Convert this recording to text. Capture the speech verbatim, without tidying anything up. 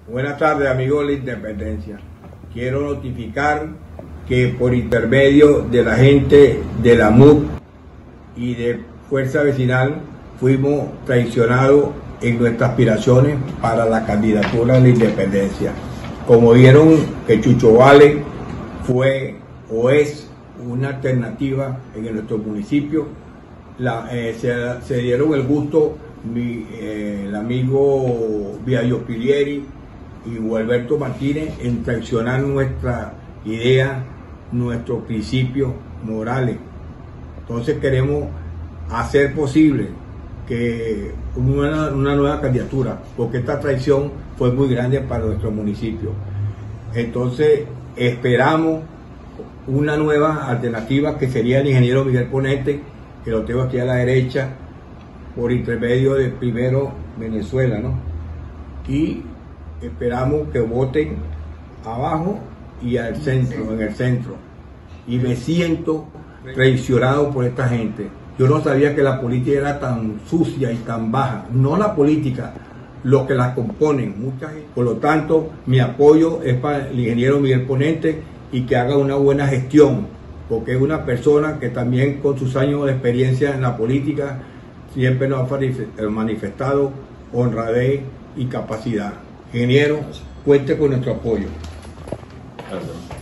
Buenas tardes, amigos de la Independencia. Quiero notificar que por intermedio de la gente de la M U C y de Fuerza Vecinal fuimos traicionados en nuestras aspiraciones para la candidatura de la Independencia. Como vieron que Chucho Vale fue o es una alternativa en nuestro municipio, la, eh, se, se dieron el gusto mi, eh, el amigo Viallo Pilieri y Gualberto Martínez en traicionar nuestra idea, nuestros principios morales. Entonces queremos hacer posible que una, una nueva candidatura, porque esta traición fue muy grande para nuestro municipio. Entonces esperamos una nueva alternativa que sería el ingeniero Miguel Ponente, que lo tengo aquí a la derecha, por intermedio de Primero Venezuela, ¿no? Y esperamos que voten abajo y al centro, en el centro. Y me siento traicionado por esta gente. Yo no sabía que la política era tan sucia y tan baja. No la política, los que la componen, mucha gente. Por lo tanto, mi apoyo es para el ingeniero Miguel Ponente y que haga una buena gestión, porque es una persona que también con sus años de experiencia en la política siempre nos ha manifestado honradez y capacidad. Ingeniero, cuente con nuestro apoyo. Gracias.